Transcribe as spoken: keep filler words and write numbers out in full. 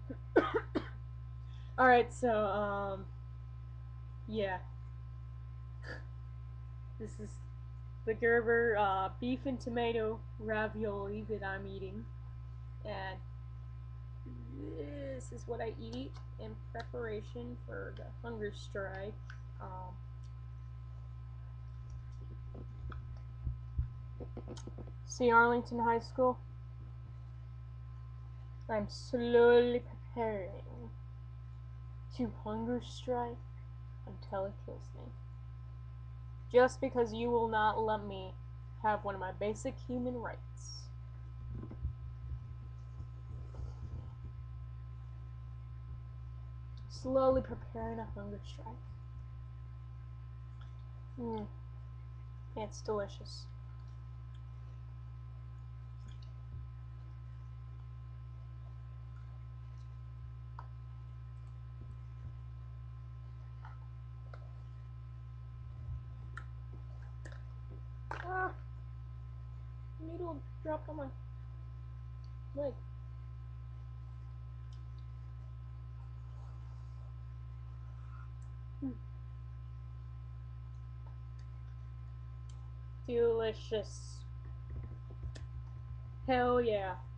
Alright, so, um, yeah. This is the Gerber uh, beef and tomato ravioli that I'm eating. And this is what I eat in preparation for the hunger strike. Um, see Arlington High School? I'm slowly preparing to hunger strike until it kills me. Just because you will not let me have one of my basic human rights. Slowly preparing a hunger strike. Mm, it's delicious. Ah, noodle dropped on my leg. Mm. Delicious. Hell yeah.